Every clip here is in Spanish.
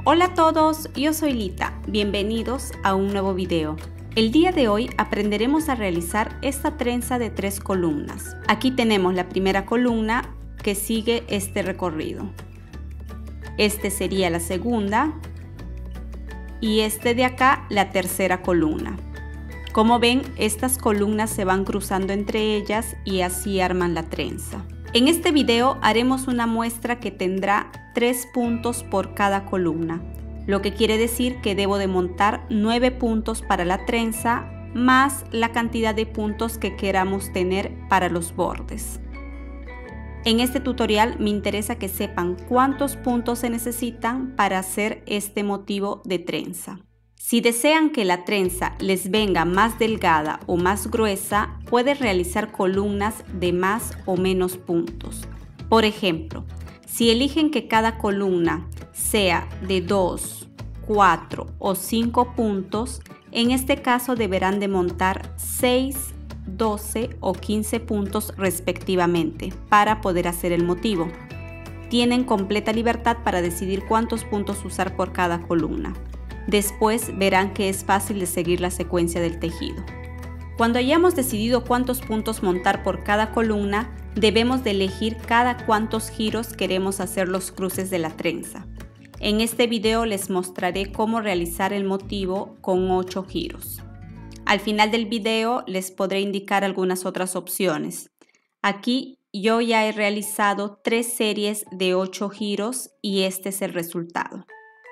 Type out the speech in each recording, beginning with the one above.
Hola a todos, yo soy Lita, bienvenidos a un nuevo video. El día de hoy aprenderemos a realizar esta trenza de 3 columnas. Aquí tenemos la primera columna que sigue este recorrido. Este sería la segunda y este de acá la tercera columna. Como ven, estas columnas se van cruzando entre ellas y así arman la trenza. En este video haremos una muestra que tendrá 3 puntos por cada columna, lo que quiere decir que debo de montar 9 puntos para la trenza más la cantidad de puntos que queramos tener para los bordes. En este tutorial me interesa que sepan cuántos puntos se necesitan para hacer este motivo de trenza. Si desean que la trenza les venga más delgada o más gruesa, pueden realizar columnas de más o menos puntos. Por ejemplo, si eligen que cada columna sea de 2, 4 o 5 puntos, en este caso deberán de montar 6, 12 o 15 puntos respectivamente para poder hacer el motivo. Tienen completa libertad para decidir cuántos puntos usar por cada columna. Después verán que es fácil de seguir la secuencia del tejido. Cuando hayamos decidido cuántos puntos montar por cada columna, debemos de elegir cada cuántos giros queremos hacer los cruces de la trenza. En este video les mostraré cómo realizar el motivo con 8 giros. Al final del video les podré indicar algunas otras opciones. Aquí yo ya he realizado 3 series de 8 giros y este es el resultado.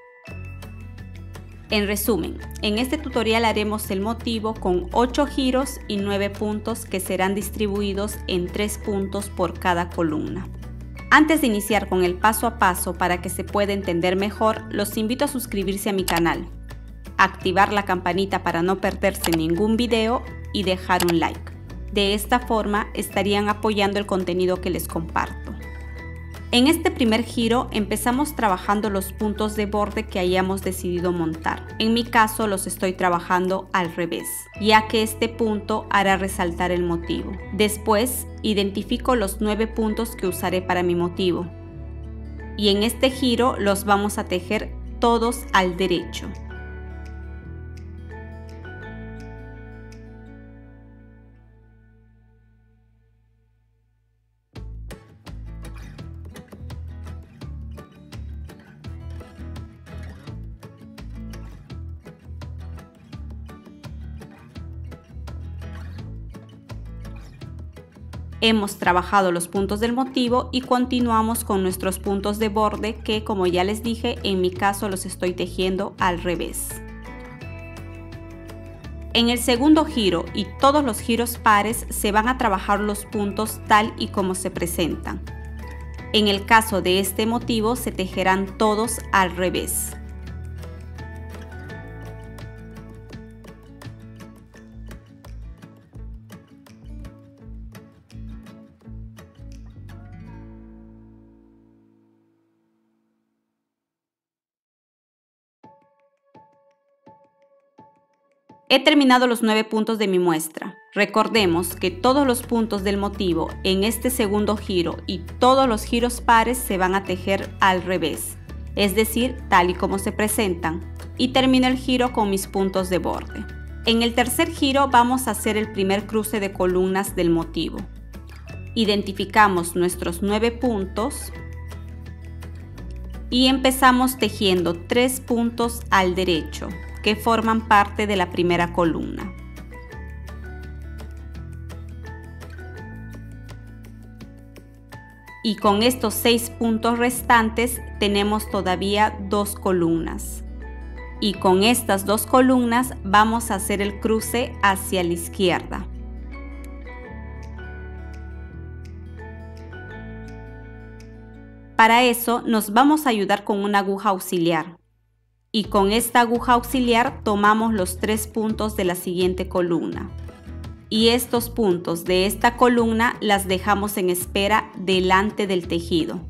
En resumen, en este tutorial haremos el motivo con 8 giros y 9 puntos que serán distribuidos en 3 puntos por cada columna. Antes de iniciar con el paso a paso para que se pueda entender mejor, los invito a suscribirse a mi canal, activar la campanita para no perderse ningún video y dejar un like. De esta forma estarían apoyando el contenido que les comparto. En este primer giro empezamos trabajando los puntos de borde que hayamos decidido montar. En mi caso los estoy trabajando al revés, ya que este punto hará resaltar el motivo. Después identifico los 9 puntos que usaré para mi motivo. Y en este giro los vamos a tejer todos al derecho. Hemos trabajado los puntos del motivo y continuamos con nuestros puntos de borde que, como ya les dije, en mi caso los estoy tejiendo al revés. En el segundo giro y todos los giros pares se van a trabajar los puntos tal y como se presentan. En el caso de este motivo se tejerán todos al revés. He terminado los 9 puntos de mi muestra. Recordemos que todos los puntos del motivo en este segundo giro y todos los giros pares se van a tejer al revés, es decir, tal y como se presentan, y termino el giro con mis puntos de borde. En el tercer giro vamos a hacer el primer cruce de columnas del motivo. Identificamos nuestros 9 puntos y empezamos tejiendo 3 puntos al derecho, que forman parte de la primera columna. Y con estos 6 puntos restantes tenemos todavía 2 columnas. Y con estas 2 columnas vamos a hacer el cruce hacia la izquierda. Para eso nos vamos a ayudar con una aguja auxiliar. Y con esta aguja auxiliar tomamos los 3 puntos de la siguiente columna. Y estos puntos de esta columna las dejamos en espera delante del tejido.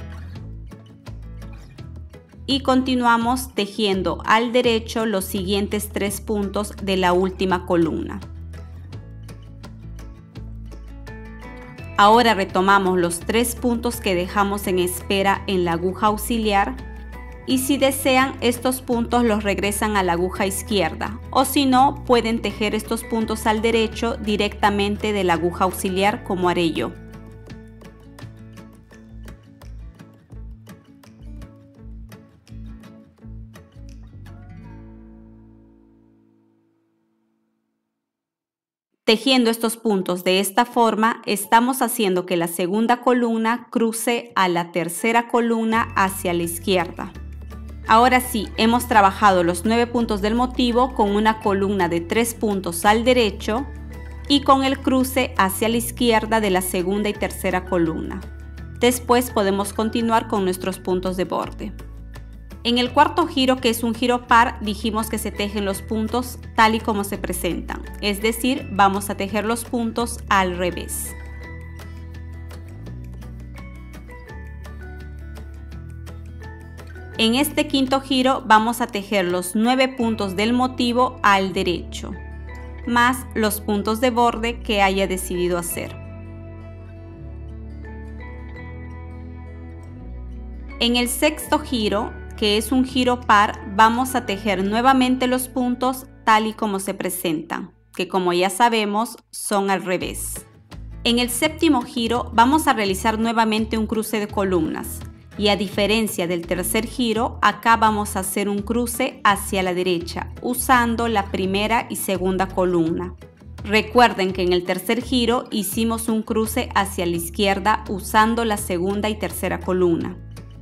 Y continuamos tejiendo al derecho los siguientes 3 puntos de la última columna. Ahora retomamos los 3 puntos que dejamos en espera en la aguja auxiliar y si desean estos puntos los regresan a la aguja izquierda, o si no pueden tejer estos puntos al derecho directamente de la aguja auxiliar como haré yo. Tejiendo estos puntos de esta forma, estamos haciendo que la segunda columna cruce a la tercera columna hacia la izquierda. Ahora sí, hemos trabajado los 9 puntos del motivo con una columna de 3 puntos al derecho y con el cruce hacia la izquierda de la segunda y tercera columna. Después podemos continuar con nuestros puntos de borde. En el cuarto giro, que es un giro par, dijimos que se tejen los puntos tal y como se presentan, es decir, vamos a tejer los puntos al revés. En este quinto giro vamos a tejer los 9 puntos del motivo al derecho, más los puntos de borde que haya decidido hacer. En el sexto giro, que es un giro par, vamos a tejer nuevamente los puntos tal y como se presentan, que como ya sabemos son al revés. En el séptimo giro vamos a realizar nuevamente un cruce de columnas y a diferencia del tercer giro, acá vamos a hacer un cruce hacia la derecha usando la primera y segunda columna. Recuerden que en el tercer giro hicimos un cruce hacia la izquierda usando la segunda y tercera columna.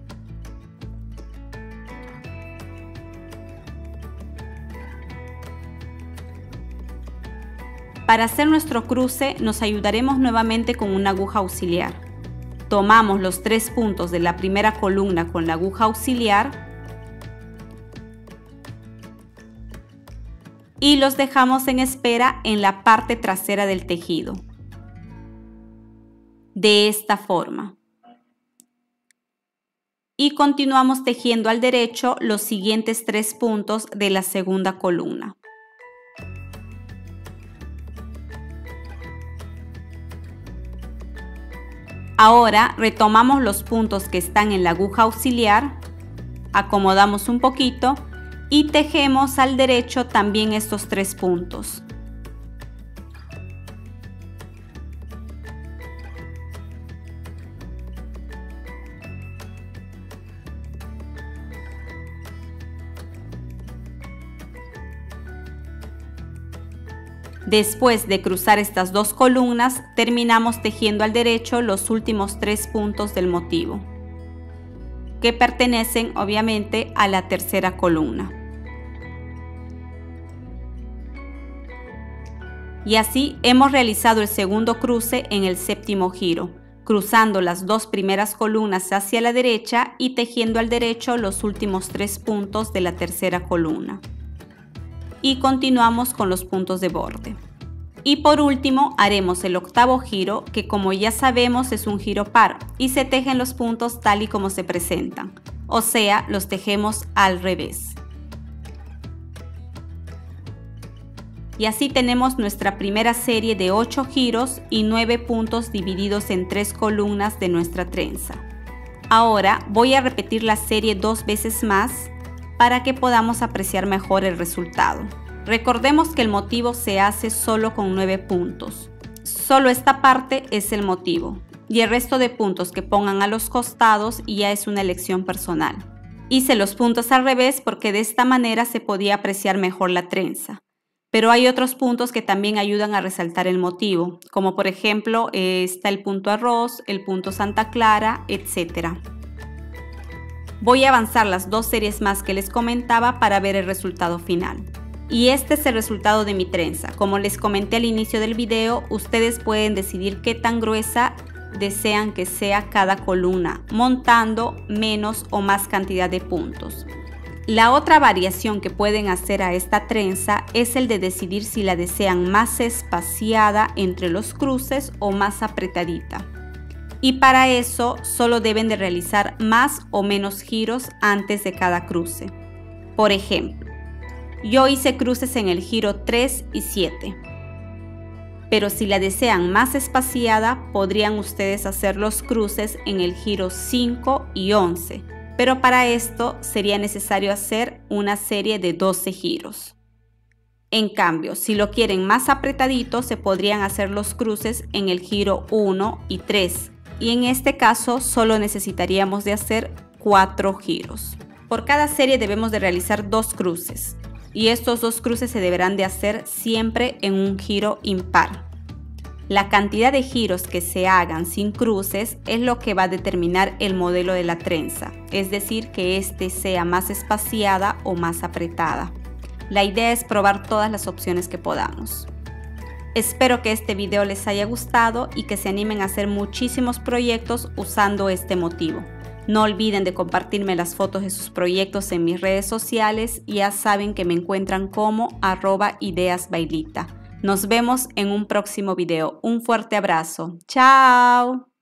Para hacer nuestro cruce nos ayudaremos nuevamente con una aguja auxiliar. Tomamos los 3 puntos de la primera columna con la aguja auxiliar y los dejamos en espera en la parte trasera del tejido. De esta forma. Y continuamos tejiendo al derecho los siguientes 3 puntos de la segunda columna. Ahora retomamos los puntos que están en la aguja auxiliar, acomodamos un poquito y tejemos al derecho también estos 3 puntos. Después de cruzar estas 2 columnas, terminamos tejiendo al derecho los últimos 3 puntos del motivo, que pertenecen obviamente a la tercera columna. Y así hemos realizado el segundo cruce en el séptimo giro, cruzando las 2 primeras columnas hacia la derecha y tejiendo al derecho los últimos 3 puntos de la tercera columna. Y continuamos con los puntos de borde. Y por último haremos el octavo giro, que como ya sabemos es un giro par y se tejen los puntos tal y como se presentan, o sea, los tejemos al revés. Y así tenemos nuestra primera serie de 8 giros y 9 puntos divididos en 3 columnas de nuestra trenza. Ahora voy a repetir la serie 2 veces más para que podamos apreciar mejor el resultado. Recordemos que el motivo se hace solo con 9 puntos. Solo esta parte es el motivo y el resto de puntos que pongan a los costados ya es una elección personal. Hice los puntos al revés porque de esta manera se podía apreciar mejor la trenza. Pero hay otros puntos que también ayudan a resaltar el motivo, como por ejemplo está el punto arroz, el punto Santa Clara, etc. Voy a avanzar las 2 series más que les comentaba para ver el resultado final. Y este es el resultado de mi trenza. Como les comenté al inicio del video, ustedes pueden decidir qué tan gruesa desean que sea cada columna, montando menos o más cantidad de puntos. La otra variación que pueden hacer a esta trenza es el de decidir si la desean más espaciada entre los cruces o más apretadita. Y para eso solo deben de realizar más o menos giros antes de cada cruce. Por ejemplo, yo hice cruces en el giro 3 y 7. Pero si la desean más espaciada, podrían ustedes hacer los cruces en el giro 5 y 11. pero para esto sería necesario hacer una serie de 12 giros. En cambio, si lo quieren más apretadito, se podrían hacer los cruces en el giro 1 y 3, y en este caso solo necesitaríamos de hacer 4 giros. Por cada serie debemos de realizar 2 cruces, y estos 2 cruces se deberán de hacer siempre en un giro impar. La cantidad de giros que se hagan sin cruces es lo que va a determinar el modelo de la trenza, es decir, que este sea más espaciada o más apretada. La idea es probar todas las opciones que podamos. Espero que este video les haya gustado y que se animen a hacer muchísimos proyectos usando este motivo. No olviden de compartirme las fotos de sus proyectos en mis redes sociales y ya saben que me encuentran como @ideasbailita. Nos vemos en un próximo video. Un fuerte abrazo. ¡Chao!